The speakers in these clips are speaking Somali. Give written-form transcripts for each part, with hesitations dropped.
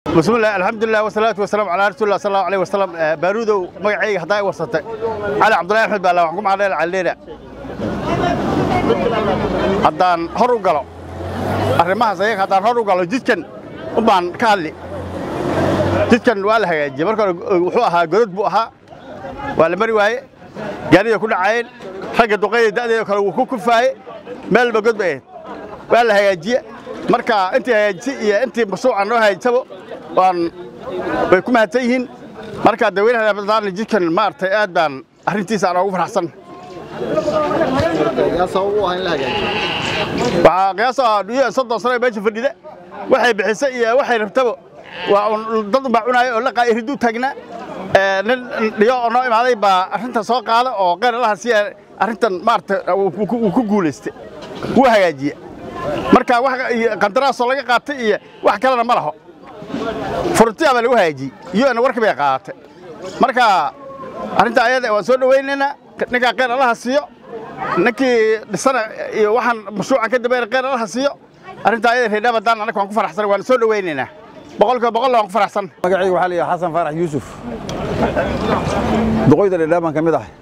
بسم الله الحمد لله والصلاة والسلام على رسول الله صلى الله عليه وسلم بارودو مقعي هداي وسطة على عبد الله أحمد بالله وحكم على العليلة هدان هرو قالوا الرماح زيك هدان هرو قالوا جدكن وبان كالي جدكن والها يجي مركو وحوها قرود بوها ولا مريواي قالوا يكون عين حاجة دقيقة ده يكون وكوكفاي مال بقول بيه والها يجي marka intii hay'adii iyo intii mashruuca noo haysabo waan way ku mahadsan marka dawladda badaan jidkan maartay aad baan arintiisa aan ugu faraxsan waa qiyaasa dhiyo 30 sano meesha fadhida waxay bixisay iyo waxay rabtaba waa dad baa cunay oo la qaayridu tagna nin dhiyo noo imaaday baa arinta soo qaada oo qeyr laha si arintan maartay ku guuleystay wuu hagaajiyay marka wax qandaraas laga qaatay iyo wax kale ma laho furtiya baa lagu haaji iyo ana warka bay qaatay marka arinta ayada waan soo dhaweynayna ninka qeyr Allah siiyo ninkii dhisana iyo waxan mashruuca ka dambeeyay qeyr Allah siiyo arinta ayada reedaba daan anaga waan ku faraxsan waan soo dhaweynayna boqolkiiba boqol waan ku faraxsan magacaygu waxa la yiraahdaa Xasan Farax Yuusuf duqoyda reedaba kamid ah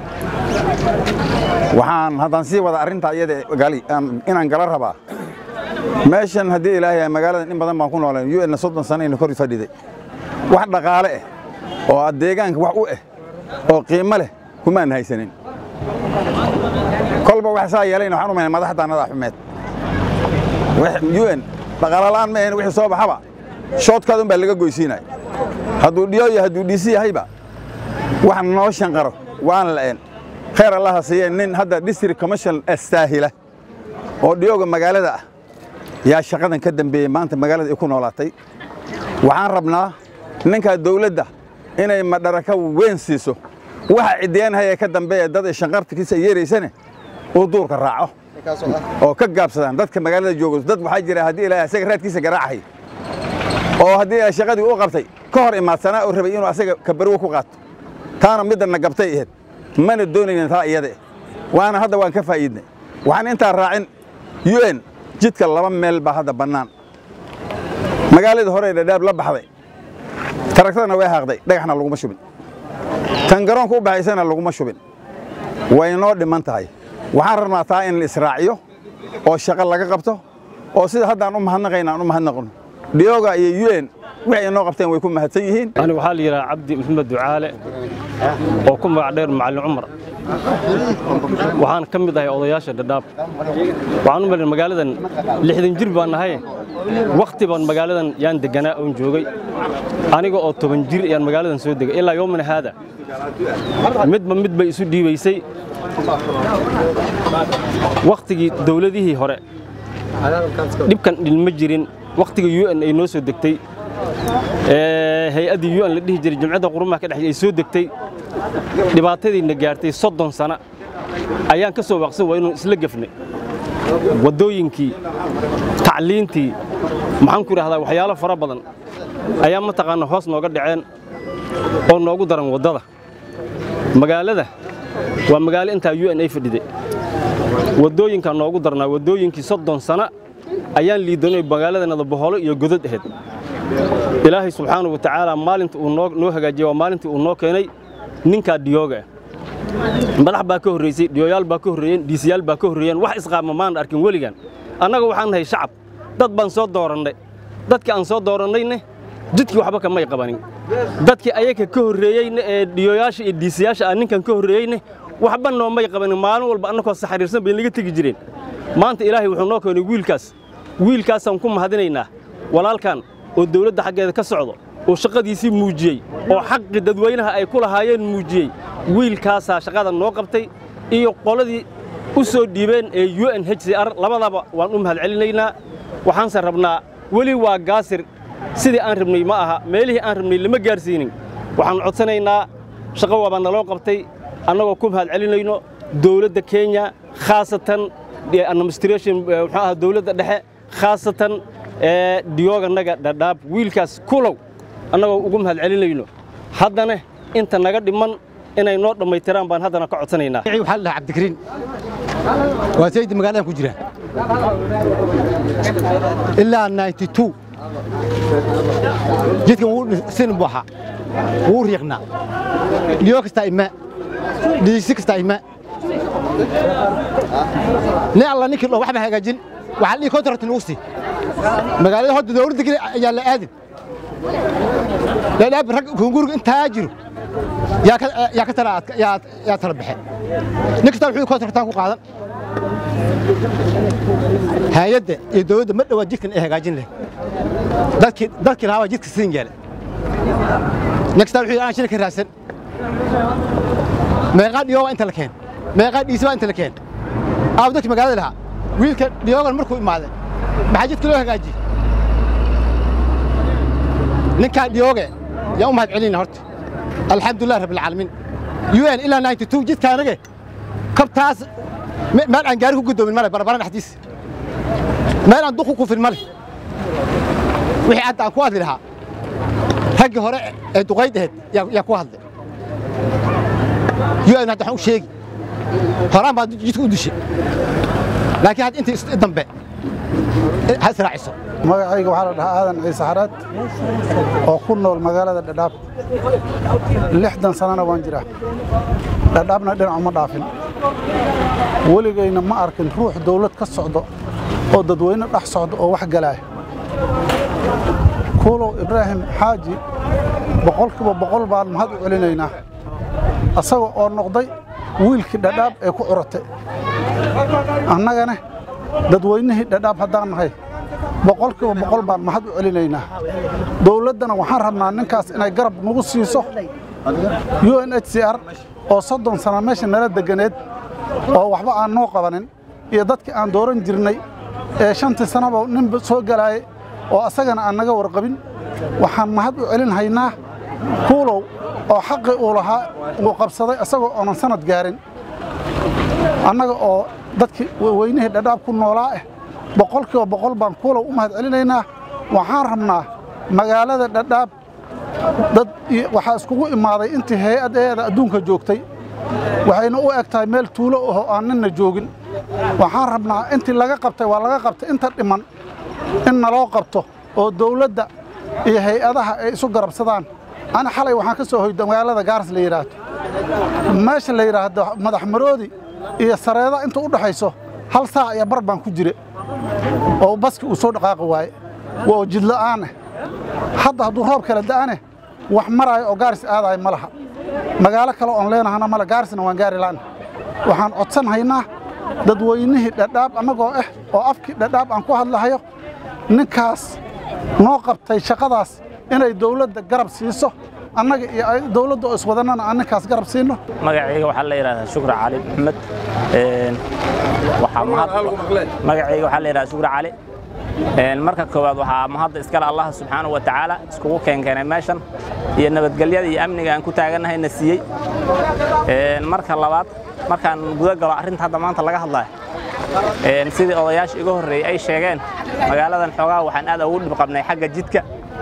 waxaan hadan sii wada arinta ayada gali inaan gala rabaa meeshan hadii Ilaahay magaalada in badan baan ku noolayn UN 30 sano in kor fadhiday wax dhaqaale ah oo deegaanka wax u ah oo qiimo leh kuma aan haysanin kolba wax saa yeelayna waxaan u meenay madaxdaanada xumeed wax UN dhaqaale laan ma ahayn wixii soo baxaba shortcut baa laga goysiinay haduu dhiyo iyo haduu dhisi yahayba wax noo shanqaro waan la'aan خير الله سيئن هذا ديستريكت كوميشن استاهله oo dhiyooga magaalada ah yaa shaqadan ka dambeeyay maanta magaalada ay ku noolaatay waxaan rabnaa ninka dawladda inay madaraka weyn siiso waxa cideen hay ka dambeeyay dad ay shanqartiisa yeereysana oo duurka raaco oo ka gaabsadaan dadka magaalada joogo dad waxa jira hadii Ilaahay asaga raadkiisa garaacay oo hadii ay shaqadii u qabtay ka hor imaadsana oo rabay inuu asaga ka barwo ku qaato taana midna gabtay ahayd mana doonayna taa iyada waana hadda waan ka faa'iidnay waxaan inta raacin UN jidka laba meel ba hadda banaan magaalada hore Dadaab la baxday tarakadana way haaqday dhagaxna lagu ma shubin tan garoonka u baxaysana lagu ma shubin way noo dhiman tahay waxaan rabnaa taa in la israaciyo oo shaqo laga qabto oo sida hadda aan u mahadnaqno dhiyooga iyo UN waxay noo qabteen way ku mahadsan yihiin أنا وحال يرى عبد محمد دعالة وكم بعدين مع العمر وحان كم ذا أضياش الداب وعنو من المجال ذا لحد نجرب أن هاي وقت بان مجال ذا يان دجناء ونجوجي أنا جو أوتو بنجر يان مجال ذا سود إلا يوم من هذا مد بيسود دي بيسي وقت دولة دي هراء دبكن المجرين وقت UN أي نوسو دكتي هيئة UN اللي هي جمعية قرمة كده يسود دكتي dhibaatadii na gaartay 30 sano ayaan ka soo waqsan waa inuu isla gafnay wadooyinkii tacliintii maxaan ku raahdaa waxyaalo fara badan ayaa ma taqaan hoos nooga dhaceen oo noogu daran wadada magaalada waa magaalo inta UN ay fadhiday wadooyinka noogu darnaa wadooyinkii 30 sano ayaan liidanay magaaladana boholo iyo godad ahayd Ilaahay subhanahu wa ta'ala maalintii uu noo hagaajiyay waa maalintii uu noo keenay ninka dhiyooga madax baa ka horeysay dhiyoyaal baa ka horeeyeen diisiyaal baa ka horeeyeen wax isqaama maan arkin waligan annaga waxaan nahay shacab dad baan soo dooranay dadkii aan soo dooranayna jidkii waxba kama qabanin dadkii ayaga ka horeeyeen ee dhiyoyaasha iyo diisiyaasha aan ninkan ka horeeyeen waxba noomay qabanin maalin walba annagoo saxariirsan bay naga tagi jireen maanta Ilaahay wuxuu noo keenay wiilkaas aan ku mahadinaynaa walaalkan oo dawladda xaggeeda ka socdo oo shaqadiisii muujiyay oo xaqi dadweynaha ay ku lahaayeen muujiyay wiilkaas shaqada noo qabtay iyo qoladii u soo dhiibeen ee UNHCR labadaba waan u mahad celinaynaa waxaan san rabnaa wali waa gaasir sidii aan rabnay ma aha meelihii aan rabnay lama gaarsiinin waxaan codsanaynaa shaqo waba naloo qabtay annagoo ku mahad celinayno dawladda Kenya khaasatan administration waxa dawladda dhexe khaasatan dhiyooga naga Dadaab wiilkaas kulow annagoo ugu mahad celinayno haddana inta naga dhiman inay noo dhamaytiraan baan haddana ka codsanaynaa waxa la Cabdikariin waa sayid magaalada ku jira ilaa 92 jidkan wuu sin buuxa wuu riiqnaa dhiyo kasta ima dhiisi kasta ima ne alla ninkii loo waxba hagaajin waxa dhii contract nuusi magaalada hada dawladda kale ayaa la aadin la rag gurgur inta jiro yaa ka tala yaa tala baxay ninkasta wuxuu contract ku qaadan hay'adda iyo dawladda ma dhawa jidkan ay hagaajin leh dadkii lahaa jidka siin gaale ninkasta wuxuu aan shirka raasan meeqa dhiyo inta la keen meeqa dhiisi inta la keen dadkii magaalada lahaa wiilka dhiyoogan markuu imaaday maxaa jidka loo hagaajiyey ninkaa dhiyooge yaa u mahad celinaa horta alxamdulilah rabbilcaalamiin UN ilaa 92 jidka anaga kabtaas meel aan gaari ku gudoomin male barbaran dhexdiisa meel aan duqu ku fil male wixii hadda aan ku hadli lahaa raggii hore ee duqayd ahayd yaa ku hadlay UN hadda waxaan u sheegi horaan baad jidka u dishay laakiin hadda intii dambe hasraaciso magacayga waxaa la dhahaa aadan ciise xaraad oo ku nool magaalada dhadhaab 60 sanana waan jiraa dhadhaabna dhinac uma dhaafin weligayna ma arkin ruux dawlad ka socdo oo dadweyne dhex socdo oo wax galaya kuulow ibraahim xaaji boqolkiiba boqol baan mahad u celinaynaa asaga oo noqday wiilkii dhadhaab ee ku curatay annagana dadweynihii dhadhaab haddaan nahay boqolkiiba boqol baan mahad u celinaynaa dawladdana waxaan rabnaa ninkaas inay garab nagu siiso UNHCR oo 30 sano meesha nala deganeed oo waxba aan noo qabanin iyo dadkii aan dooran jirnay ee 5 sanaba nin soo galay oo asagana aan naga warqabin waxaan mahad u celinhaynaa kuulow oo xaqi uu lahaa uu qabsaday asagoo oonan sanad gaarin annaga oo dadkii weynihii dhadhaab ku noolaa boqolkiiba boqol baan kuulow u mahad celinaynaa waxaan rabnaa magaalada dhadhaab dad waxaa iskugu imaaday intii hay'adaheeda adduunka joogtay waxayna u eg tahay meel tuulo oo aan ninna joogin waxaan rabnaa intii laga qabtay waa laga qabtay inta dhiman in naloo qabto oo dawladda iyo hay'adaha ay isu garabsadaan ana xalay waxaan ka soo hoyday magaalada Gaaris la yiraahdo meesha la yiraahdo madax maroodi iyo sareeda inta u dhaxayso hal saac iyo bar baan ku jiray oo baski uu soo dhaqaaqay waay waa jid la'aan hadda hadduu roob kala da'ane wax maraayo oo Gaaris aadaay ma laha magaalo kale oo leenahana mala Gaarisna waan gaari laan waxaan codsan haynaa dadweynihii dhadhaab anagoo oo afkii dhadhaab aan ku hadlahayo ninkaas noo qabtay shaqadaas inay dawladda garab siiso annaga iyo dawladda oo iswadanana aan ninkaas garab siino magacayga waxa la yiraahdaa Shukra Cali Maxamed magacayga waxa la yiraahdaa Shukra Cali marka koowaad waxa mahad iska leh Allah subhanahu wa ta'ala iskugu keenay meeshan iyo nabadgelyada iyo amniga aan ku taaganahay nasiyay marka labaad markaan gudaha galo arrinta hadda maanta laga hadlayo sidii odayaasha iga horeeyay ay sheegeen magaaladan xogaa waxaan aad ugu dhib qabnay xagga jidka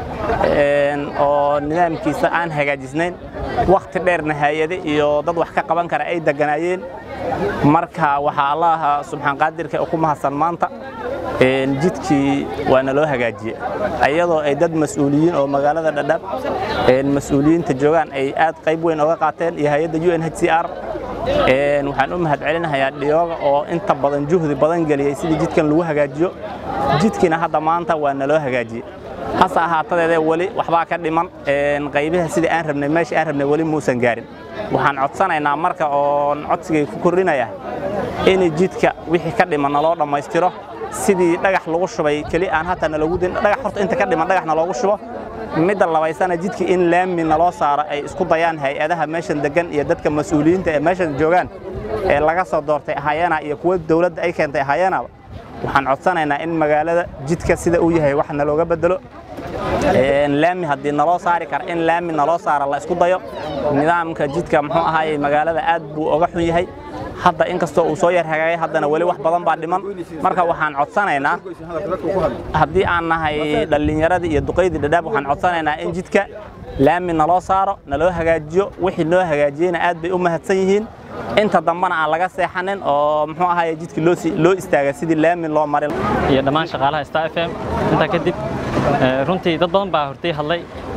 oo nidaamkiisa aan hagaajisnayn waqti dheerna hay'ado iyo dad wax ka qaban kara ay deganaayeen marka waxa Allah subhanahu qaadirka ku mahadsan maanta jidkii waana loo hagaajiyay ayadoo ay dad mas'uuliyiin oo magaalada dhadhaab mas'uuliyiinta joogan ay aad qayb weyn uga qaateen iyo hay'adda UNHCR waxaan u mahad celinayaa dhiyooga oo inta badan juhdi badan galiyay sidii jidkan lagu hagaajiyo jidkina hadda maanta waana loo hagaajiyay hasa ahaatadeeda wali waxba ka dhiman qaybaha sidii aan rabnay meeshii aan rabnay wali muusan gaarin waxaan codsanaynaa marka oo codsigay ku korinaya in jidka wixii ka dhiman loo dhameystiro sidii dhagax lagu shubay kali aan hata lagu din dhagax horta inta ka dhiman dhagaxna loogu shubo midda labaysana jidka in laami loo saaro ay isku dayaan hay'adaha meeshan degan iyo dadka mas'uuliyiinta ee meeshan joogan ee laga soo doortay hay'ana iyo kuwa dawladda ay keentay hay'ana waxaan codsanaynaa in magaalada jidka sida uu yahay wax looga bedelo laami haddii naloo saari kara in laami naloo saaro la isku dayo nidaamka jidka muxuu ahaayay magaalada aad buu uga xun yahay hadda inkastoo uu soo yar hagaagay haddana wali wax badan baa dhiman marka waxaan codsanaynaa haddii aan nahay dhalinyarada iyo duqeydii dhadhaab waxaan codsanaynaa in jidka laami naloo saaro naloo hagaajiyo wixii loo hagaajiyayna aad bay u mahadsan yihiin inta dambana aan laga seexanin oo muxuu ahaayay jidka loo istaaga sidii laami loo marin iyo dhammaan shaqaalaha Star FM inta kadib runtii dad badan baa hortay hadlay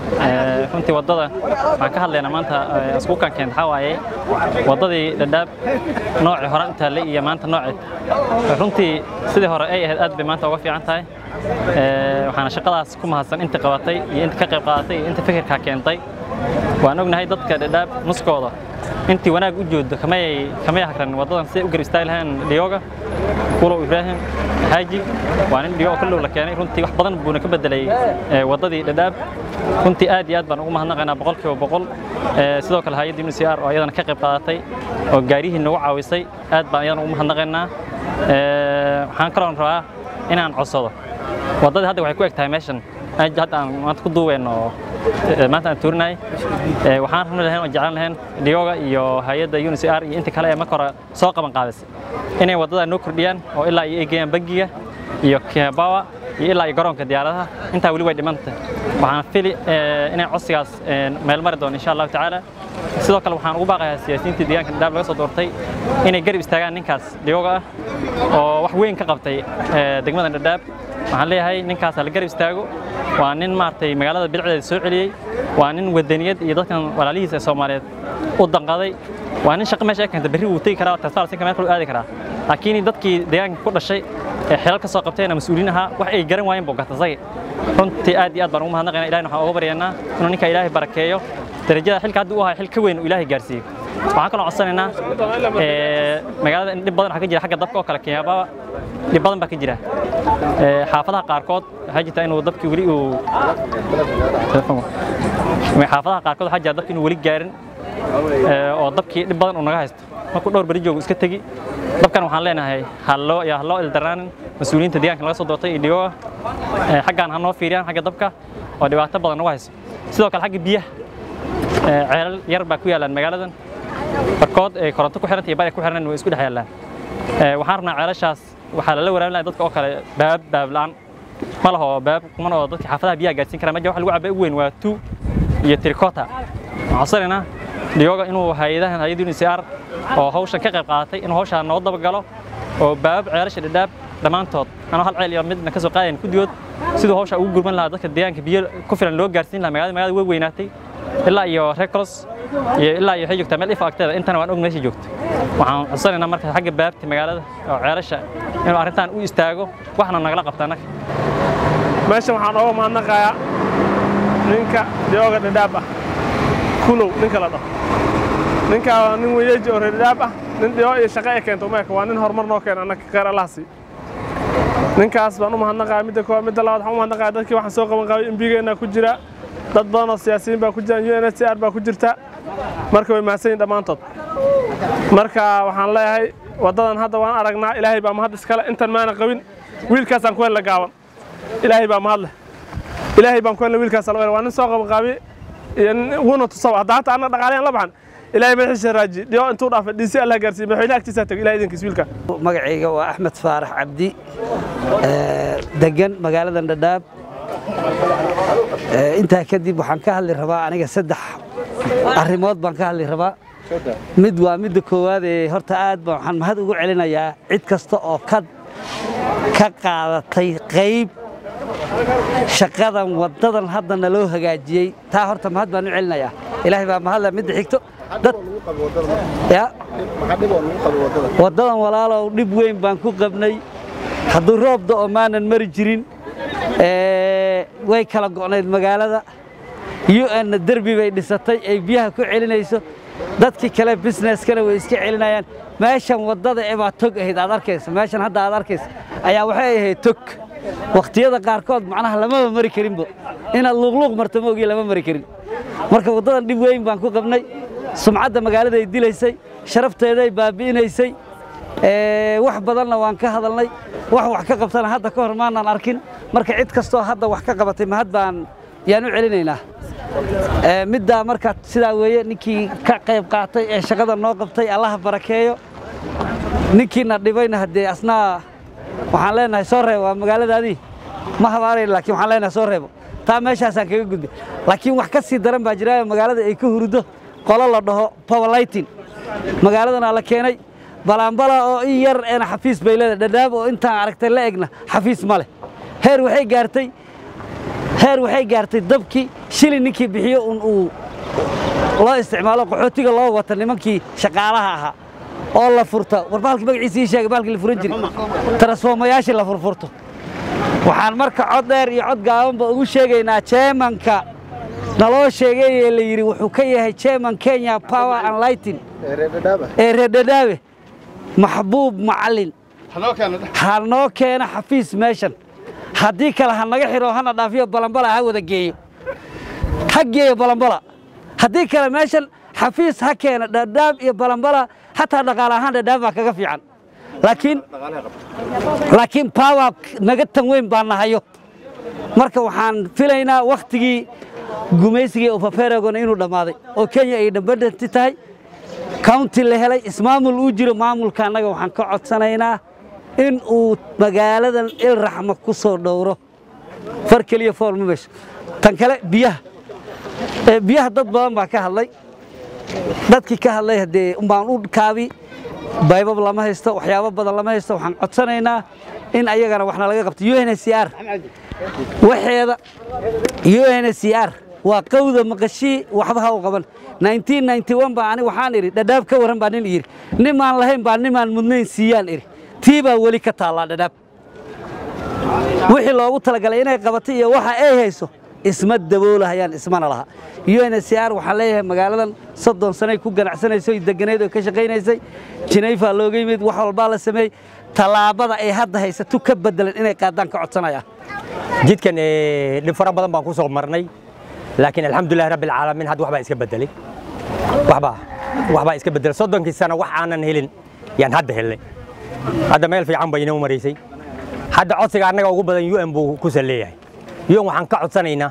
runtii wadada waxaan ka hadlaynaa maanta isku kan keenta waxa waaye wadadii Dadaab nooci hore inta la iyo maanta nooci runtii sidii hore ay ahayd aad bay maanta uga fiican tahay waxaana shaqadaas ku mahadsan inta qabatay iyo inta ka qayb qaadatay iyo inta fikirka keentay waan ognahay dadka Dadaab muskooda intii wanaag u joogdo kamay hakran wadadan si u garab istaaglahan Dioga kulo Ibrahim Haji waan Dio kullu la keenay runtii wax badan buu ka bedelay wadadii Dadaab runtii aad iyo aad baan ugu mahadnaqaynaa 100% sidoo kale hay'adda UNHCR oo iyadana ka qayb qaadatay oo gaarihiin nagu caawisay aad baan iyadana ugu mahadnaqaynaa waxaan kaloo rabaa inaan codsado wadada hadda waxay ku egtahay meeshan hadda aan maanta ku duuweyno maanta aan tuurnay waxaan rabnaa lahayn oo jeclaan lahayn Dioga iyo hay'adda UNHCR iyo inta kale ee marka hore soo qaban qaadisay inay wadada noo kordhiyaan oo ilaa ay geeyaan bangiga iyo Kibawa iyo ilaa garoonka diyaaradaha inta wali way dhimantay waxaan fili inay codsigaas meel mari doon insha Allah taala sidoo kale waxaan ugu baaqayaa siyaasiyiinta deegaanka Dadaab laga soo doortay inay garab istaagaan ninkaas Dioga oo wax weyn ka qabtay degmada Dadaab waxaan leeyahay ninkaas la garab istaago waa nin maartay magaalada bilcdeeda soo celiyay waa nin wadaniyad iyo dadkan walaalihiisa Soomaaliyeed u danqaday waa nin shaqo meesha ka bari uu tagi karaa tasaar si kama aadi karaa laakiin dadkii deegaanka ku dhashay ee xilal ka soo qabtayna mas'uuliinaha wax ay garan waayeen buu gatay runtii aad iyo aad baan ugu mahadnaqaynaa Ilaahay waxa ugu baryaynaa inuu ninka Ilaahay barakeeyo darajada xilka hadda uu ahay xil ka weyn oo Ilaahay gaarsiiyo waxaan kaloo codsanaynaa magaalada in dib badan waxa ka jira xagga dabka oo kale Kiyaaba dib badan baa ka jira xaafadaha qaarkood waxa jirta inuu dabkii wali uu xaafadaha qaarkood waxa jirta dabkii inuu wali gaarin oo dabkii dib badan uu naga haysto markuu dhowr bari joogo iska tagi dabkan waxaan leenahay hallo ildaraanin mas'uuliyiinta deegaanka laga soo doortay iyo xaggan ha noo fiiriyaan xagga dabka oo dhibaato badan uga haysto sidoo kale xagga biyaha ceelal yar baa ku yaalan magaaladan barkood ee koronto ku xirantay bari ku xiran way isku dhex yaalaan waxaan rabnaa ceelashaas waxa la waraabinaa dadka oo kale baab laan ma laho baab kuma oo dadka xaafadaha biyaha gaarsiin kara ma waxa lagu cabay weyn waa tu iyo tirikota waxaan Dioga inuu hay'adaha UNHCR oo hawshan ka qayb qaadatay inuu hawshan noo daba galo oo baab ceelasha Dadaab dhamaantood ana hal ceel iyo midna ka soo qaadeen ku diyood sidoo hawsha ugu gurman lahaa dadka deegaanka biyo ku filan loo gaarsiin lahaa magaalada way weynaatay ilaa iyo Recross iyo ilaa iyo joogta meel ifaagteeda intana waan ognahay joogto waxaan codsanaynaa marka xagga baabta magaalada oo ceelasha inuu arintan u istaago waxna nagala qabtaana meesha waxaan uga mahadnaqayaa ninka Dioga Dadaab kulo ninka la dhaho ninka nin weeyaji oo Dadaab nin Dio iyo shaqo ay keento ma waa nin horumar noo keen anaka khayr Allah si ninkaas baan u mahadnaqayaa midda labaad waxaan u mahadnaqayaa dadkii waxaan soo qaban qabay imbigeena ku jira dad badan oo siyaasiyiin baa ku jira UNHCR baa ku jirta marka way maasayn dhamaantood marka waxaan leeyahay wadadan hadda waan aragnaa Ilaahay baa mahad iskale intan maana qabin wiilkaas aan ku hel gaaban Ilaahay baa mahad leh Ilaahay baan ku hel wiilkaas waa nin soo qaban qabay wana tusoo hadda ana dhaqaaleyn la baxan Ilaahay madaxiisa raaji Dio intuu dhaafay DC Allah gaarsiin madaxweynaha agtiisa tag Ilaahay idinkiis wiilka magacayga waa Axmed Faarax Cabdi degan magaalada Dadaab inta kadib waxaan ka hadli rabaa aniga saddex arrimood baan ka hadli rabaa mid waa midda koowaad ee horta aad baan waxaan mahad ugu celinayaa cid kasta oo ka qaadatay qayb shaqadan wadadan haddana loo hagaajiyay taa horta mahad baan u celinayaa Ilaahay baa mahad leh mid xigto dad ya wadadan walaalow dib weyn baan ku qabnay hadduu roob da'o maanan mari jirin way kala go'nayd magaalada UN darbi bay dhisatay ay biyaha ku celinayso dadkii kale businesskana way iska celinayaan meeshan wadada ee baa tog ahayd aad arkayso meeshan hadda aad arkayso ayaa waxay ahayd tog waqtiyada qaarkood macnaha lama mari karinba inaad luuqluuq marto moogi lama mari karin marka wadadan dib weyn baan ku qabnay sumcadda magaalada ay dilaysay sharafteeda ay baabi'inaysay wax badanna waan ka hadalnay wax ka qabtana hadda ka hor maanaan arkin marka cid kastoo hadda wax ka qabatay mahad baan yaan u celinaynaa midda marka sidaa weeye ninkii ka qayb qaatay ee shaqada noo qabtay Allah barakeeyo ninkiina dhibayna hadee asnaa waxaan leenahay soo reebo magaaladaadii ma habaareen laakiin waxaan leenahay soo reebo taa meeshaas aan kaga gudbay laakiin wax ka sii daran baa jira magaalada ay ka hurdo qolo la dhaho power lighting magaaladana la keenay balaanbala oo in yar ee xafiis bay leedahay Dadaab oo intaan aragtay la egna xafiis ma leh heer waxay gaartay heer waxay gaartay dabkii shilin ninkii bixiyo uu loo isticmaalo qaxootiga loo wata nimankii shaqaalaha ahaa oo la furta war baalkii magaciisa ii sheegay baalkii la furan jiray transformayaashii la furfurto waxaan marka cod dheer iyo cod gaabanba ugu sheegaynaa chairmanka naloo sheegay ee la yiri wuxuu ka yahay chairman Kenya Power and Lighting Redadaabe maxbuub macallin hanoo keena xafiis meeshan haddii kale ha naga xiro hana dhaafiyo balanbala ha wada geeyo ha geeyo balanbala haddii kale meeshan xafiis ha keena Dadaab iyo balanbala hataa dhaqaale ahaan Dadaab baa kaga fiican laakiin power naga tan weyn baan nahayo marka waxaan filaynaa waqtigii gumaysigii oo Fafeeragon inuu dhamaaday oo Kenya ay independent tahay county la helay ismaamul uu jiro maamulka anaga waxaan ka codsanaynaa in uu magaaladan il raxma ku soo dhowro far kaliya formash tan kale biyaha dad badan baa ka hadlay dadkii ka hadlay hadee baan u kaabi baybab lama haysto waxyaabo badan lama haysto waxaan codsanaynaa in ayagana waxna laga qabto UNHCR waxeeda UNHCR waa qowda maqashii waxba ha u qaban 1991 baa ani waxaan iri Dadaab ka waran baa nin iri nimaan lahayn baa nimaan mudnayn siiyaan iri tiiba wali ka taala Dadaab wixii loogu talagalay inay qabato iyo waxa ay hayso isma daboolahayaan ismana laha UNHCR waxa leeyahay magaaladan 30 sano ku ganacsanayso deganeed oo ka shaqeynaysay Geneva looga yimid wax walba la sameeyay talaabada ay hadda haysato ka bedelan inay qaadaan ka codsanaya jidkan dhib fara badan baan ku soo marnay laakiin alxamdulillah rabbil caalamiin had waxba iska bedelay waxba iska bedel 30 sano wax aanan helin yaan hadda helay hadda meel fiican bay inoo mareysay hadda codsiga anaga ugu badan UN buu ku saleeyahay UN waxaan ka codsanaynaa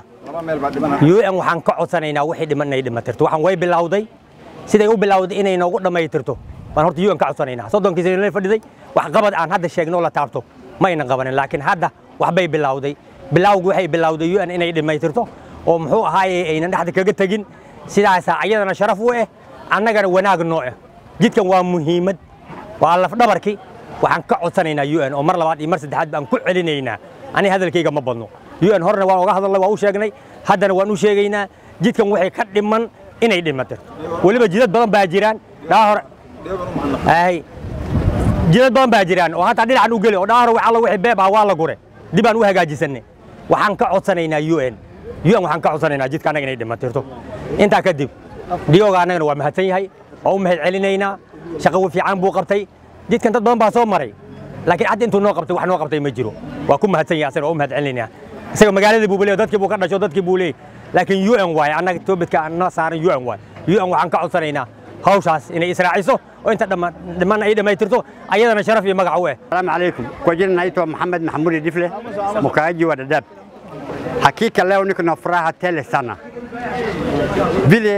wixii dhimanay dhimatirto waxaan way bilowday siday u bilowday inay noogu dhamaytirto baan horta UN ka codsanaynaa 30 sano fadhiday wax qabad aan hadda sheegno la taabto ma ayna qabanin laakiin hadda waxbay bilowday bilowgu waxay bilowday UN inay dhimaytirto oo muxuu ahaayay ayna dhaxda kaga tagin sidaas ayadana sharaf u ah annagana wanaag nooc ah jidkan waa muhiimad waa laf dhabarkii waxaan ka codsanaynaa UN oo mar labaad iyo mar saddexaad baan ku celinaynaa ani hadalkayga ma badno UN horna waan uga hadalnay waa u sheegnay haddana waan u sheegaynaa jidkan waxay ka dhiman inay dhimatirto waliba jidad badan baa jiraan jidad badan baa jiraan oo hataa dhinacan u geli oo dhaahor waxa la wixii beeb ah waa la gure dib aan u hagaajisanay waxaan ka codsanaynaa UN waxaan ka codsanaynaa jidka anaga inay dhimatirto inta kadib Dioga anagana waa mahadsan yahay oo u mahad celinaynaa shaqo fiican buu qabtay jidkan dad badan baa soo maray laakiin hadda intuu noo qabtay wax noo qabtay ma jiro waa ku mahadsan yahay asana oo u mahad celinaynaa isaga magaalada buu leeyahay dadkii buu ka dhasho dadkii buu leeyahay laakiin UN waay anaga toobadka aan saaran UN waxaan ka codsanaynaa hawshaas inay israaciso oo inta dhamaan ay dhamaytirto ayadana sharaf iyo magac u ah Assalaamu alaykum kwa jina naitwa Muhammad Mahmud Difle mkaaji wa Dadaab hakika leo niko na furaha tele sana vile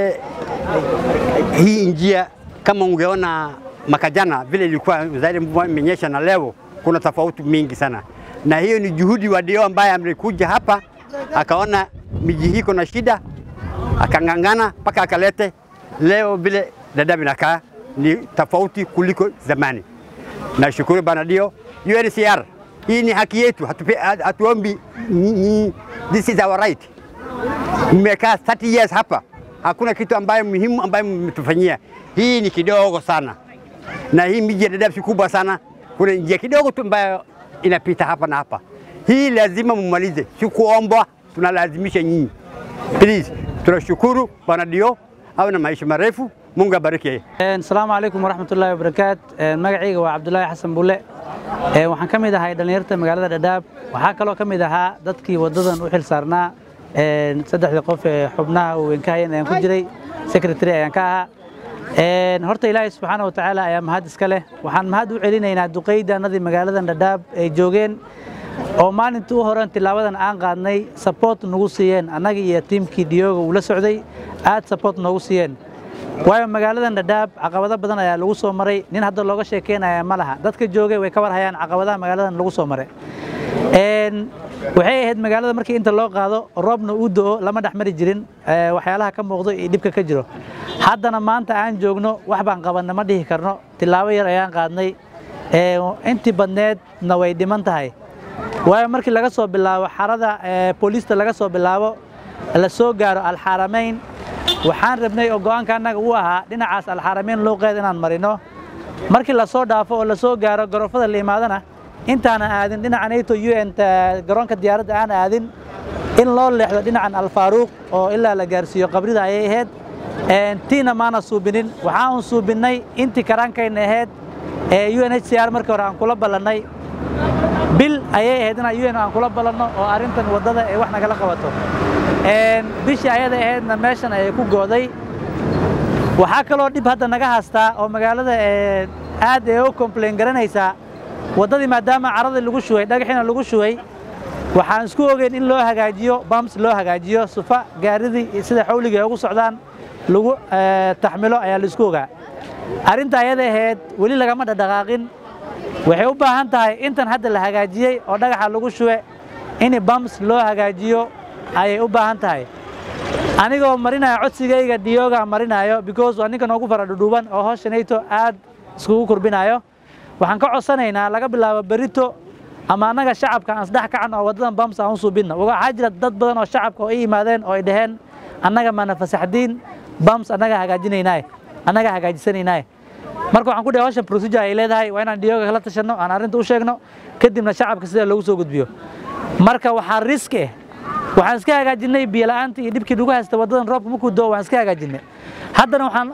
hii njia kama ungeona makajana vile ilikuwa zaidi mvua imenyesha na leo kuna tofauti mingi sana na hiyo ni juhudi wa Dio ambaye amekuja hapa akaona miji hii kuna shida akangangana mpaka akalete leo vile Dadaab inakaa ni tofauti kuliko zamani. Nashukuru bana Dio. UNHCR hii ni haki yetu, hatuombi this is our right. Mmekaa 30 years hapa, hakuna kitu ambayo muhimu ambayo mmetufanyia. Hii ni kidogo sana, na hii miji ya Dadaab si kubwa sana, kuna njia kidogo tu ambayo inapita hapa na hapa. Hii lazima mumalize, si kuomba, tunalazimisha nyinyi. Please, tunashukuru bana Dio, awe na maisha marefu. Mungu abariki yeye. Assalaamu alaykum warahmatullaahi wabarakaatuh. Magacayga waa Cabdullaahi Xasan Bulle. Waxaan ka mid ahay dhalinyarada magaalada Dadaab. Waxaa kaloo ka mid ahaa dadkii wadadan u xil saarnaa saddexda qof ee xubnaha weyn ka hayeen ayaan ku jiray secretary ayaan ka ahaa. Horta Ilaahay subxaanahu wa ta'aala ayaa mahad iska leh. Waxaan mahad u celinaynaa duqeydanadii magaaladan Dadaab ay joogeen oo maalintii u horan tilaabadan aan qaadnay support nagu siiyeen annaga iyo tiimkii Dioga uu la socday aad support nagu siiyeen. waayo magaaladan Dadaab caqabado badan ayaa lagu soo maray nin hadda looga sheekeynaya ma laha dadka joogay way ka war hayaan caqabadaha magaaladan lagu soo maray waxay ahayd magaalada markii inta loo qaado roobna uu doo lama dhaxmari jirin waxyaalaha ka muuqdo iyo dibka ka jiro haddana maanta aan joogno wax baan qabanna ma dhihi karno tilaabo yar ayaan qaadnay intii badneedna way dhiman tahay waayo markii laga soo bilaabo xarada booliista laga soo bilaabo la soo gaaro alxaramayn waxaan rabnay oo go'aanka annaga uu ahaa dhinacaas alxaramayn luuqeed inaan marino markii la soo dhaafo oo la soo gaaro garoofada la imaadana intaana aadin dhinaca NATO UN garoonka diyaaradda aan aadin in loo leexdo dhinacan alfaaruuq oo ilaa la gaarsiiyo qabrida ayay ahayd tiina maana suubinin waxaan suubinay intii karaankayna ahayd UNHCR markii hore aan kula ballannay bil ayay ahayd inaan UN aan kula ballanno oo arrintan waddada ay wax nagala qabato bishii ayada ahaydna meeshan ayay ku gooday waxaa kaloo dhib hadda naga haystaa oo magaalada aad ay u complain garanaysaa waddadii maadaama caradii lagu shubay dhagaxiina lagu shubay waxaan isku ogeyn in loo hagaajiyo bumps loo hagaajiyo sufa gaaridii sida xawliga ay ugu socdaan lagu taxmilo ayaa la isku ogaa arrinta ayada ahayd weli lagama dhaqaaqin waxay u baahan tahay intan hadda la hagaajiyey oo dhagaxa lagu shubay in bumps loo hagaajiyo ayay u baahan tahay anigoo marinayo codsigayga Dioga marinayo because waa ninka noogu fara dhudhuuban oo hawshanayto aad iskugu kurbinayo waxaan ka codsanaynaa laga bilaabo berito ama anaga shacabka aan saddex kacan oo wadadan bumps aan u suubinno waxaa jira dad badan oo shacabka oo yimaadeen oo ay dhaheen annaga ma nafasaxdiin bumps annaga hagaajinaynaa annaga hagaajisanaynaa marka waxaan ku dhahay hawshan procedure ay leedahay waa inaan Dioga kala tashanno aan arrinta u sheegno kadibna shacabka sida loogu soo gudbiyo marka waxaa risk waxaan iska hagaajinay biyo la'aanta iyo dhibkii lagu haystay wadadan roobka markuu doo waan iska hagaajinay haddana waxaan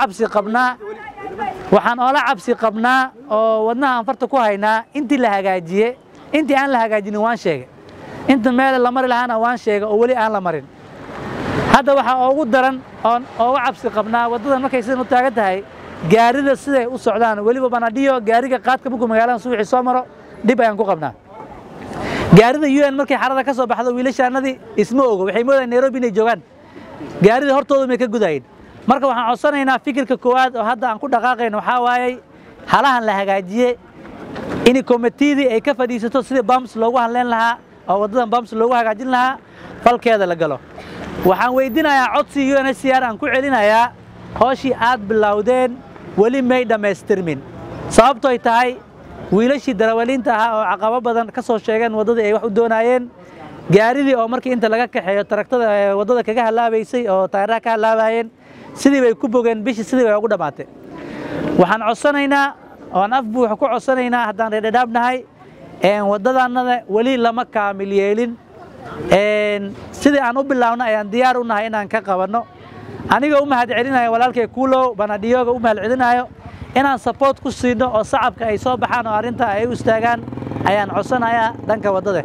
oola cabsi qabnaa oo wadnaha aan farta ku haynaa intii la hagaajiyey intii aan la hagaajinin waan sheegay inta meel la mari lahaana waan sheegay oo weli aan la marin hadda waxaa ugu daran oon ooga cabsi qabnaa wadadan markay sidan u taagan tahay gaarida siday u socdaan weliba banadhiyo gaariga qaadka markuu magaalada suuxi soo maro dhib ayaan ku qabnaa gaarida UN markay xarada ka soo baxdo wiilashaanadii isma ogo waxay moodayaan Nairobi inay joogaan gaarida hortooda may ka gudayeen marka waxaan codsanaynaa fikirka koowaad oo hadda aan ku dhaqaaqayno waxaa waayay halahan la hagaajiyey in committee ay ka fadhiisato sidii bumps loogu hanleen lahaa oo wadadan bumps loogu hagaajin lahaa falkeeda la galo waxaan weydiinayaa codsi UNHCR aan ku celinayaa hawshii aad bilowdeen weli may dhammaystirmin sababtoo ay tahay wiilashii darawaliinta ahaa oo caqabo badan ka soo sheegeen wadadii ay wax u doonayeen gaaridii oo markii inta laga kaxeeyo taraktada wadada kaga halaabaysay oo taayiraha ka halaabayeen sidii bay ku bogeen bishii sidii bay ugu dhamaatay waxaan codsanaynaa oo aan af buux ku codsanaynaa haddaan reedhaabnahay wadadaanada weli lama kaamil yeelin sidii aan u bilaawno ayaan diyaar u nahay inaan ka qabanno aniga u mahad celinayo walaalkay Kulow Banadioga u mahad celinayo inaan support ku siino oo shacabka ay soo baxaan oo arrinta ay u istaagaan ayaan codsanayaa dhanka wadada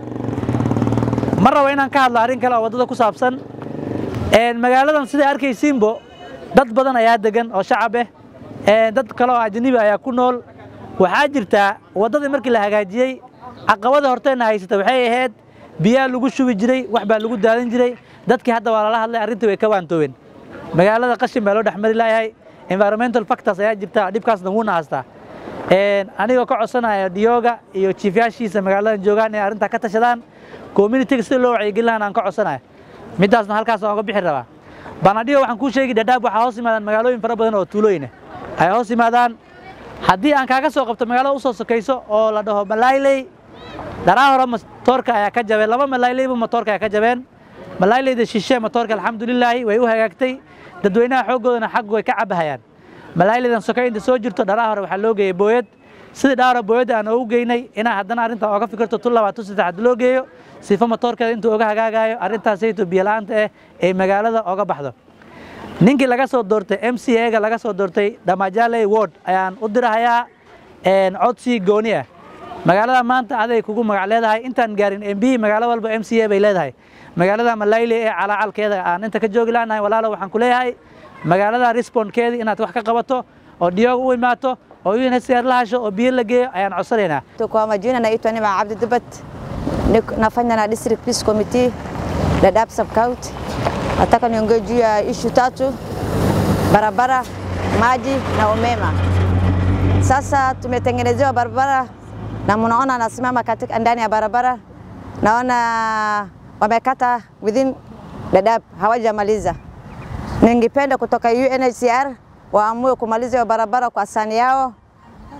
mar rabo inaan ka hadlo arrin kale oo wadada ku saabsan magaaladan sida arkaysiinbo dad badan ayaa degan oo shacab dad kale oo ajnabi ayaa ku nool waxaa jirta wadadii markii la hagaajiyey caqabada horteena haysata waxay ahayd biyaha lagu shubi jiray wax baa lagu daadin jiray dadkii hadda waa lala hadlay arrintii way ka waantoobeen magaalada qashin baa loo dhexmari lahayd environmental factors ayaa jirta dhibkaasna wuuna haystaa anigoo ka codsanaya Dioga iyo chiefyaashiisa magaaladan joogaan ee arrinta ka tashadaan community si loo wacyigelin lahaa aan ka codsanaya midaasna halkaas aan uga bixi rabaa Banadhiyo waxaan ku sheegi Dadaab waxa hoos yimaadaan magaalooyin fara badan oo tuulooyin ay hoos yimaadaan haddii aan kaaga soo qabto magaalada u soo sokayso oo la dhaho Malayley daraa hore motorka ayaa ka jabeen laba Malayley motorka ayaa ka jabeen Malayleyda shishe motorka alxamdulillah way u hagaagtay dadweynaha xoogoodana xaq way ka cabahayaan Malayleydan sokaynta soo jirto daraa hore waxa loo geeyay booyad sidii dhaara booyada aan ugu geynay inaan haddana arrinta ooga fikirto tullabaad saddex loo geeyo sifa motorkeeda intuu uga hagaagayo arrintaas ay biyo la'aanta ee magaalada ooga baxdo ninkii laga soo doortay MCA-ga laga soo doortay Damajale Ward ayaan u dirahayaa codsi gooni ah magaalada maanta aday kugu magac leedahay intaan gaarin MB magaalo walba MCA bay leedahay magaalada Malayley ee calacalkeeda aan inta ka joogi laanahay walaalo waxaan ku leeyahay magaalada respondkeeda inaad wax ka qabato oo Dioga u imaato oo UNHCR la hasho oo biyo la geeyo ayaan codsanaynaa kwa majina naitwa Nima Abdi Dubat nafanya na district peace committee Dadaab sub county nataka niongee juu ya issue tatu barabara maji na umeme sasa tumetengenezewa barabara na mnaona nasimama katika ndani ya barabara naona wamekata within Dadaab hawajamaliza ningependa kutoka UNHCR waamue kumaliza barabara kwa sani yao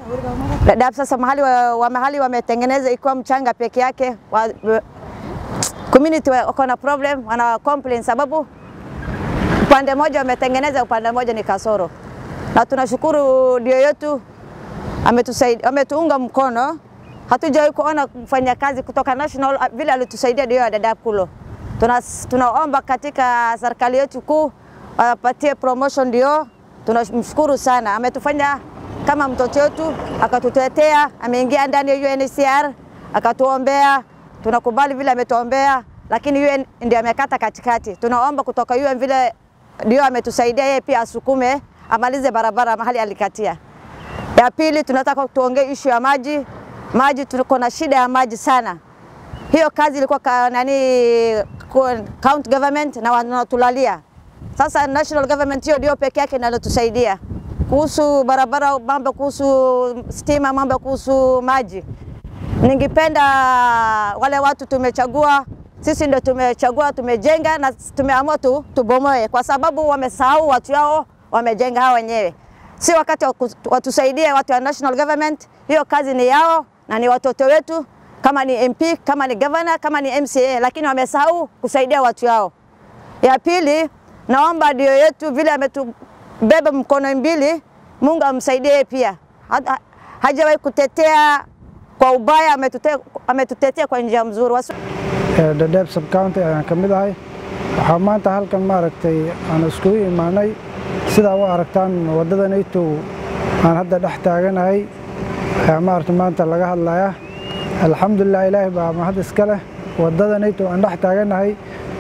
Dadaab sasa mahali wametengeneza ikuwa mchanga peke yake. Community wako na problem, wana complain sababu upande moja wametengeneza, upande moja ni kasoro. Na tunashukuru ndio yetu ametuunga mkono. Hatujawahi kuona kufanya kazi kutoka national vile alitusaidia ndio ya Dadaab Kulo. Tunaomba katika serikali yetu kuu apatie promotion ndio. Tunamshukuru sana. Ametufanya kama mtoto wetu, akatutetea, ameingia ndani ya UNHCR, akatuombea. Tunakubali vile ametuombea, lakini UN ndio amekata katikati. Tunaomba kutoka UN vile ndio ametusaidia yeye pia asukume amalize barabara mahali alikatia. Ya pili tunataka tuongee issue ya maji. Maji tuko na shida ya maji sana. Hiyo kazi ilikuwa county government na wanatulalia. Sasa national government hiyo ndio peke yake inatusaidia. Kuhusu barabara, mambo kuhusu stima, mambo kuhusu maji. Ningependa wale watu tumechagua, sisi ndio tumechagua, tumejenga na tumeamua tubomoe kwa sababu wamesahau watu yao wamejenga hao wenyewe. Si wakati watusaidie watu wa national government, hiyo kazi ni yao na ni watoto wetu, kama ni MP, kama ni governor, kama ni MCA, lakini wamesahau kusaidia watu yao. Ya pili, naomba ndio yetu vile ametubeba mkono mbili, Mungu amsaidie pia. Hajawahi kutetea kwa ubaya, ametutetea kwa njia nzuri. Dadaab sub-county ayaan ka mid ahay. Waxaa maanta halkan maaragtay aan iskugu imaanay sida u aragtaan wadadanaytu aan hadda dhex taaganahay ayaa maaragtay maanta laga hadlayaa. Alxamdulilah, ilaahay baa mahad iska leh. Wadadanaytu aan dhex taaganahay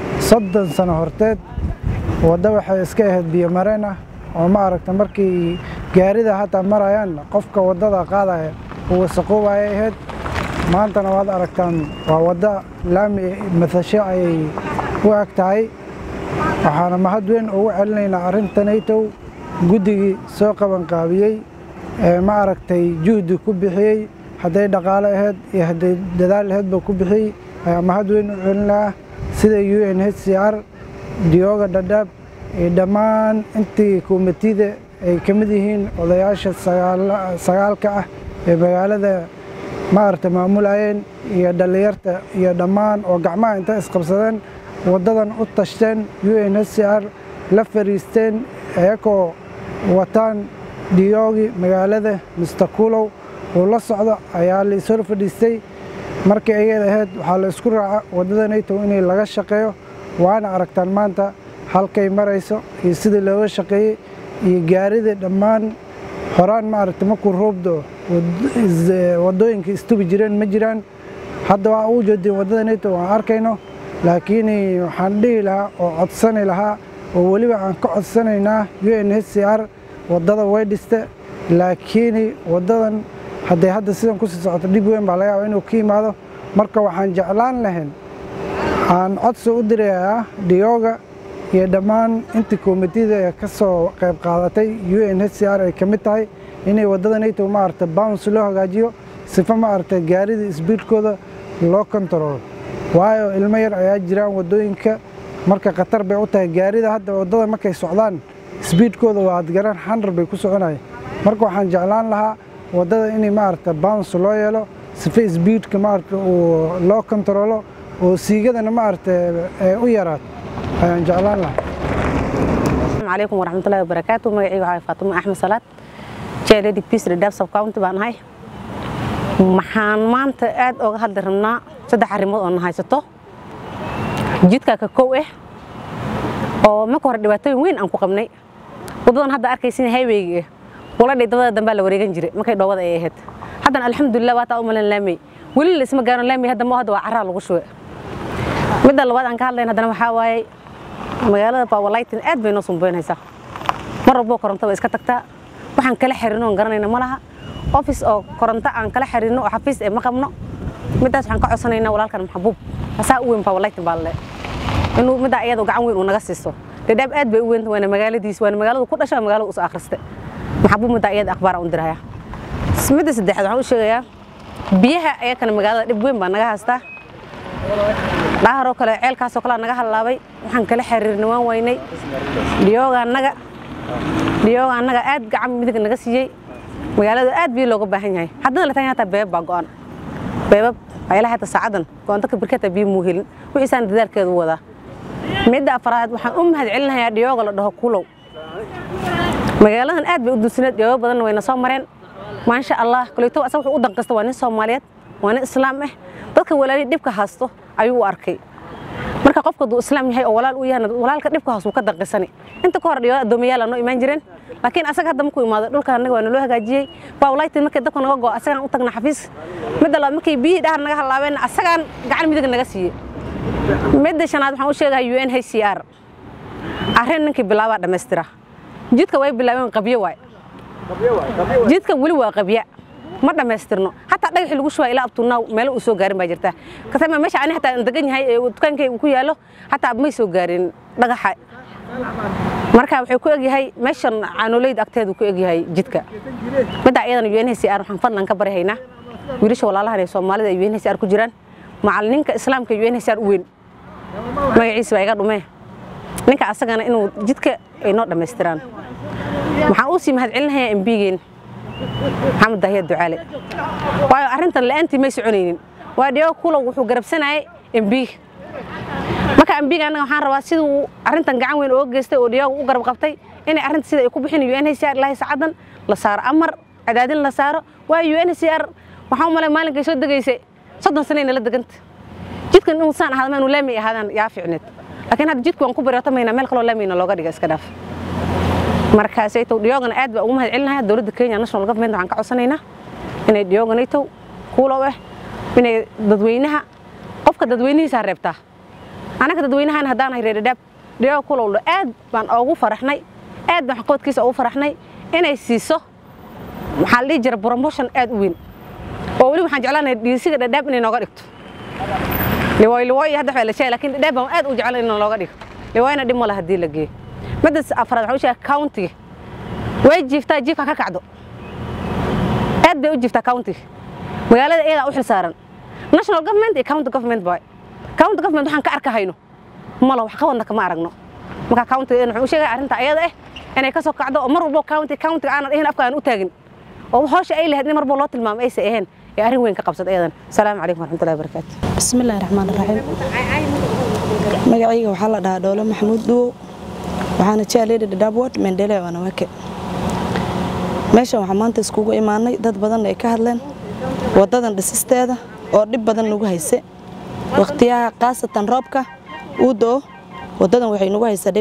30 sano horteed wadda waxay iska ahayd biyo mareen ah oo maaragtay markii gaarida hataa marayaan qofka wadada qaadaya uu wasaqoobay ahayd. maantana waad aragtaan waa wadda laami matasho ay u eg tahay. waxaana mahad weyn ugu celinaynaa arrintanaytow guddigii soo qabanqaabiyey ee ma aragtay juhdi ku bixiyey, hadday dhaqaale ahayd iyo hadday dadaal ahaydba ku bixiyey ayaa mahad weyn u celinaa sida UNHCR, Dioga Dadaab iyo dhammaan intii komitida ay ka mid yihiin odayaasha sagaalka ah ee magaalada maaragtay maamulayeen iyo dhalinyarta iyo dhammaan oo gacmaha inta isqabsadeen wadadan u tashteen UNHCR la fariisteen ayagoo wataan Diogi magaalada Mr. Kulow oo la socdo ayaa la isoo fadhiistay. markii ayada ahayd waxaa la isku raaca wadadanayto in laga shaqeeyo, waana aragtaan maanta halkay marayso iyo sidii looga shaqeeyay iyo gaarida dhammaan horaan maaragtay markuu roobdo wadooyinka istubi jireen ma jiraan. hadda waa uu jeedin wadadanayto waan arkayno, laakiin waxaan dhihi lahaa oo codsani lahaa oo waliba aan ka codsanaynaa UNHCR wadada way dhiste, laakiin wadadan hadday hadda sidan ku sii socoto dib weyn baa laga yaabaa inuu ka yimaado. marka waxaan jeclaan lahayn aan codsi u dirayaa Dioga iyo dhammaan intii komitida ka soo qayb qaadatay UNHCR ay ka mid tahay inay wadadanayto maaragtay bounce loo hagaajiyo sifa maaragtay gaarida speedkooda loo control. waayo ilmo yar ayaa jiraan wadooyinka, marka khatar bay u tahay gaarida. hadda wadada markay socdaan speedkooda waa garan 100 bay ku soconayaan. marka waxaan jeclaan lahaa wadada inay maaragtay bounce loo yeelo sifa speedka maaragtay oo loo controlo oo siigadana maaragtay u yaraato ayaan jeclaan lahaa. Assalamu alaykum warahmatullahi wabarakatuh. magacaygu waa Faatuma Axmed Salaad, Jeeledi Peace Dadaab sub-county baan ahay. maxaan maanta aad uga hadli rabnaa 3 arrimood oo na haysato. jidka ka koow oo marka hore dhibaatooyin weyn aan ku qabnay. wadadan hadda arkaysiin highway wala dhidada dambe la wareegan jiray markay dhoobada ay ahayd. haddana alxamdulillah waa taa u malan laamay wali la isma gaaro laamay hadda waa carra lagu shubay. midda labaad aan ka hadlayna hadana waxa waaye magaalada Powerlighting aad bay noo sumbeynaysaa. mar walba korontada iska tagtaa, waxaan kala xiriirno garanayna malaha. office oo koronto aan kala xiriirno oo xafiis ee ma qabno. midaas waxaan ka codsanaynaa walaalkan Maxbuub asaa u weyn Powerlighting baa le inuu midda iyada gacan weyn u naga siiso. Dadaab aad bay u weyn tahay magaaladiis, waana magaalada ku dhashay, magaalada u soo akhristay. Maxbuub midda iyada akhbaar u diraya. midda saddexaad waxaan u sheegayaa biyaha ayakana magaalada dhib weyn baa naga haystaa. dhaaro kale ceelkaas oo kale naga halaabay, waxaan kala xiriirnay waan waynay. Dioga annaga aad gacan midig naga siiyay. magaalada aad bii looga baahan yahay haddana la taagan yahay beebab baa go'an beebab ay lahayd saacadan go'an dadka birkata bii muu helin wixiisaan dadaalkeedu wadaa midda afraad waxaan u mahad celinayaa dhiyooga la dhaho kulow magaaladan aad bay u dulsineed dhiyooga badan wayna soo mareen maasha Allah kuleeto asaga wuxuu u danqasta waa nin Soomaaliyeed waa nin Islaam ah dadka walaali dhibka haasto ayuu u arkay marka qofka duu Islaam yahay oo walaal u yahay walaalka dhibka haasto ka danqasani inta ka hor dhiyooga doomiyaal noo iman jireen laakiin asaga hadda markuu imaado dhulka anaga waa loo hagaajiyay bawlaytin markay dadku naga go'o asagaan u tagna xafiis midda la markay biyo dhaar naga halaabeen asagaan gacan midig naga siiyay midda shanaad waxaan u sheegay UNHCR arrin ninkii bilaaba dhameystira jidka way bilaabeen qabyo waay jidka wali waa qabya ma dhameystirno hatta dhagax lagu shubay ilaa abtunaa meel uu soo gaarin baa jirta kasama meesha aan hatta degan yahay dukaankay ku yaalo hatta ma soo gaarin dhagaxa marka wuxuu ku egyahay meeshan caanoleyd agteedu ku egyahay jidka midda ayadana UNHCR waxaan fadlan ka barahaynaa wiilasha walaalaha ee Soomaalida UNHCR ku jiraan macalinka islaamka UNHCR weyn magaciisa baa iga dhumay ninka asagana inuu jidka ay noo dhameystiraan waxaan u sii mahad celinayaa MPgeen Maxamed Dahiya Ducaale waayo arrintan la'aantii may soconaynin waa dhiyo kulo wuxuu garabsanayay MP marka MPga anaga waxaan rabaa siduu arrintan gacan weyn oo geystay oo dhiyo u garab qabtay inay arrinta sida ay ku bixin UNHCR ilaahay saacadan la saaro amar cadaadin la saaro waa UNHCR waxaan malay maalinkay soo degaysay 30 sano la deganta jidkan inuu saan ahaadaan inuu laami ahaadaan yaa fiicneed laakiin hadda jidku aan ku baratamayna meel kale oo laamiina looga dhiga iska dhaaf markaas ay taw dhiyoogan aad baa ugu mahad celinayaa dawladda Kenya National Government waxaan ka codsanaynaa inay dhiyoogan ay taw kuulow inay dadweynaha qofka dadweynihiisa reebtaa anaga dadweynahan haddaan hay reedab dhiyo kuulow aad baan ugu faraxnay aad baan xaqoodkiisa ugu faraxnay inay siiso waxa la jira promotion aad u weyn oo wali waxaan jeclaanahay dhiisiga dhadhaab inay nooga dhigto liwaayi hadda waxaa la sheegay laakiin dhadhaab baan aad u jeclaanahay in looga dhigo liwaayna dhib ma laha hadii la geeyo مدرس أفراد حوشة كاونتي ويجيفتا جيفا كعدو أد بيجيفتا كاونتي ويلا إيه أوحل سارن national government iyo county government boy county government waxaan ka arkaa hayno malo wax qabanna kama aragno marka county wuxuu sheegay arrinta ayada inay ka soo kacdo oo mar walba county aan ahayn afka aan u taagin oo hoosha ay leeyahay mar walba loo tilmaamay ay saaheen ee arrin weyn ka qabsad ayadan salaamu calaykum warahmatullahi wabarakaatuh bismillaahir rahmaanir rahiim magacayga waxaa la dhahaa Dawlo Maxamuud Duwo waxaana jaaliyada Dadaab Ward Mandela wana wake meeshan waxaan maanta iskugu imaanay dad badan ay ka hadleen wadadan dhisisteeda oo dib badan lagu haysay waqtiyaha qaasatan roobka uu doo wadadan waxay nagu haysay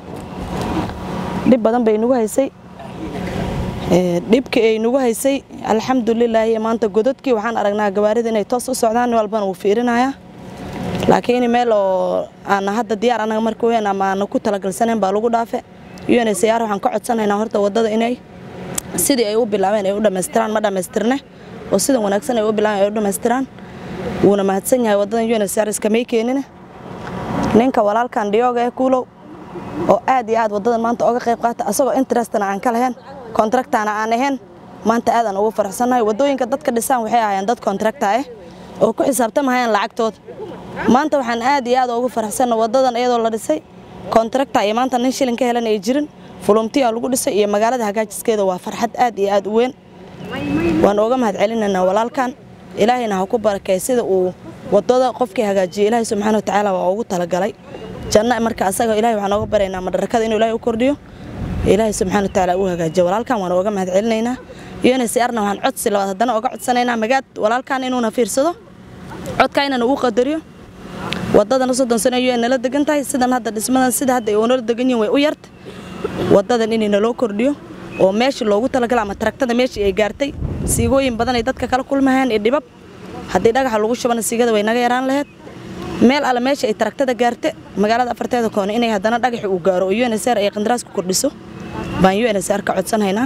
dib badan bay nagu haysay dibka ay nagu haysay alxamdulillah maanta godadkii waxaan aragnaa gawaarida inay toos u socdaan walbana uu fiirinaya laakiin meel oo aan hadda diyaar anaga markii weyn ama aan ku talagalsaneen baa lagu dhaafay UNHCR waxaan ka codsanaynaa horta wadada inay sidii ay u bilaabeen ay u dhameystiraan ma dhameystirne oo sida wanaagsan ay u bilaabeen ay u dhameystiraan wuuna mahadsan yahay wadadan UNHCR iska may keenin ninka walaalkan dhiyooga ee kuulow oo aad iyo aad wadadan maanta uga qayb qaata asagoo interestna aan ka lahayn contractana aan ahayn maanta aad aan ugu faraxsanahay wadooyinka dadka dhisaan waxay ahaayeen dad contractor ah oo ku xisaabtamayaan lacagtooda maanta waxaan aad iyo aad ugu faraxsanahay wadadan iyadoo la dhisay contractor ay maanta nin shilin ka helan ay jirin fulumtiya lagu dhisay iyo magaalada hagaajiskeeda waa farxad aad iyo aad u weyn waan uga mahad celinaynaa walaalkan ilaahayna ha ku barakeeyo sida uu wadada qofkii hagaajiyay ilaahay subxaanahu wa ta'aala waa ugu talagalay janna marka asaga ilaahay waxaan uga bareynaa madarkada inuu ilaahay u kordhiyo ilaahay subxaanahu wa ta'aala uu hagaajiyo walaalkan waan uga mahad celinaynaa UNHCR-na waxaan codsi labaad haddana uga codsanaynaa magaad walaalkan inuuna fiirsado codkaynana uu qadariyo wadadan 30 sano UN nala degan tahay sidan hadda dhismadan sida hadda ay nala degan yihiin way u yarta wadadan in loo kordhiyo oo meeshii loogu talagalay ama taraktada meeshii ay gaartay siigooyin badan ay dadka kala kulmayaan ee dibab hadii dhagax lagu shubana siigada way naga yaraan lahayd meel ala meeshii ay taraktada gaartay magaalada afarteeda koon inay hadana dhagax u gaaro oo UNHCR ay qandaraas ku kordhiso baan UNHCR ka codsanaynaa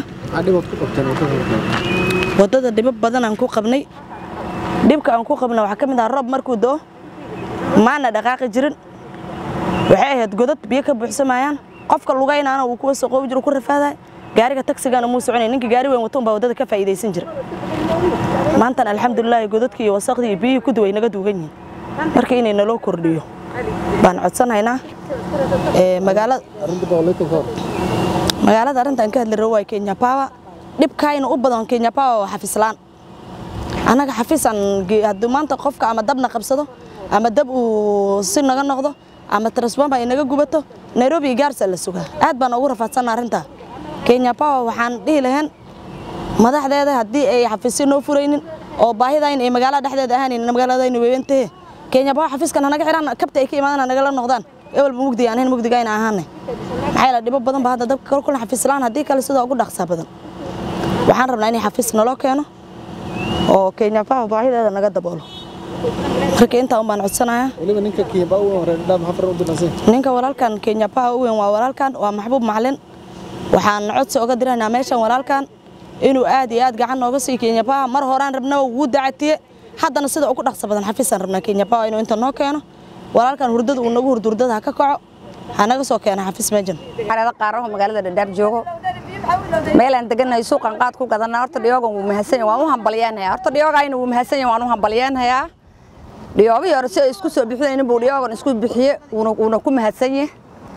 wadada dibab badan aan ku qabnay dibka aan ku qabnay waxa kamid ah roob markuu doo maana dhaqaaqi jirin waxay ahayd godad biyo ka buuxsamayaan qofka lugaynaana uu ku soo qoob jiro ku rafaaday gaariga taxigana muu soconay ninka gaari weyn wato baa wadada ka faa'iideysan jira maanta alxamdulillah godadkii iyo wasaqdii biyo ku duway naga duugan yihiin marka inay naloo kordhiyo baan codsanaynaa magaalada arintan ka hadli rawaay Kenya Power dhibkayna u badan Kenya Power waa xafiis laan anaga xafiisan hadii maanta qofka ama dabna qabsado ama dab uu si naga noqdo ama transformer ay naga gubato Nairobi gaarsa la sugaa aad baan ugu rafaadsan arinta Kenya Power waxaan dhihi lahayn madaxdeeda hadii ay xafiisyo noo furaynin oo baahidayna ay magaalada dhexdeeda ahaaneen magaaladayna weeyntee Kenya Power xafiiskan naga xiran kabta ay ka imaadaan naga la noqdaan eewal mugdi aan mugdigayna ahaanay maxay la dhibo badan baa hadda dabka kala xafiis laan hadii kale sida ugu dhaqsa badan waxaan rabnaa in xafiis naloo keeno oo Kenya Power baahideeda naga daboolo marka inta baan codsanayaa waliba ninka Kenya Power hore dhab hafar u dinasay ninka walaalkan Kenya Power weyn waa walaalkan waa maxbuub macalin waxaan codsi uga diraynaa meeshan walaalkan inuu aad iyo aad gacan nooga sii Kenya Power mar horaan rabnaa uu dacatiye haddana sida ugu dhaqso badan xafiisan rabnaa Kenya Power inuu inta noo keeno walaalkan hurdada uu nagu hurdada ka kaco anaga soo keena xafiis meejan xaalada qaaraha magaalada Dadaab joogo meelaan deganahay suuqan qaad ku gadanaa horta dhiyoogan uu mahadsan yahay waan u hambalyeynaya horta dhiyoogayna uu mahadsan yahay waan u hambalyeynaya dhiyoobi hore si isku soo bixiyeen buu dhiyoogan isku bixiye uuna ku mahadsan yahay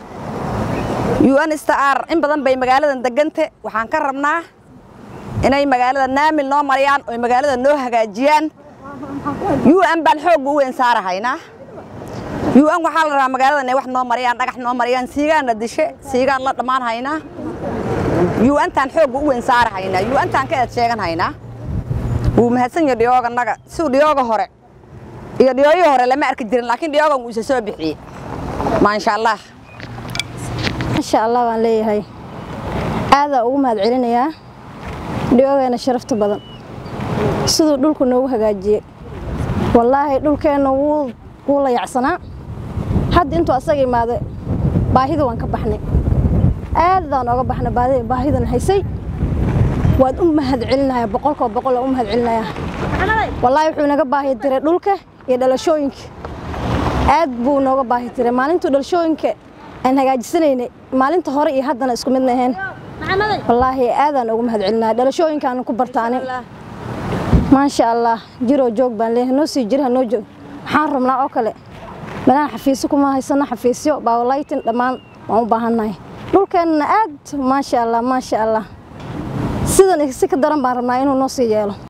UNSTR in badan bay magaaladan degante waxaan ka rabnaa inay magaalada naamil noo mariyaan oo magaalada noo hagaajiyaan UN bal xoog u weyn saarahaynaa UN waxa la rabaa magaalada inay wax noo mariyaan dhagax noo mariyaan siigaan la dishe siigaan la dhamaan haynaa UN tan xoog u weyn saarahaynaa UN tan ka sheegan haynaa uu mahadsan yahay dhiyooganaga si dhiyooga hore iyo dhiyooyi hore lama arki jirin laakiin dhiyoogan uu soo bixiyay ma sha Allah waan leeyahay aad ugu mahad celinayaa dhiyoogana sharafta badan sidoo dhulku noogu hagaajiyay wallaahi dhulkeena wuu la yacsanaa hadda intuu asaga imaade baahida waan ka baxnay aad baan uga baxnay baahidan haysay waad u mahad celinayaa boqol u mahad celinayaa wallaahi wuxuu naga baahi diray dhulka iyo dhalashooyinka aad buu nooga baahi diray maalintuu dhalashooyinka aan hagaajisanaynay maalinta hore iyo haddana isku mid nahayn wallaahi aadaan ugu mahad celinayaa dhalashooyinkaan ku bartaanin ما شاء الله جرو جوج بان له نوسي جرها نوجو waxaan rabnaa oo kale meelaha xafiisku ma haysana xafiisyo baawlaytin dhamaan waan u baahanahay dhulkeena aad ma sha Allah sidan si ka daran baan rabnaa inuu noo sii yeelo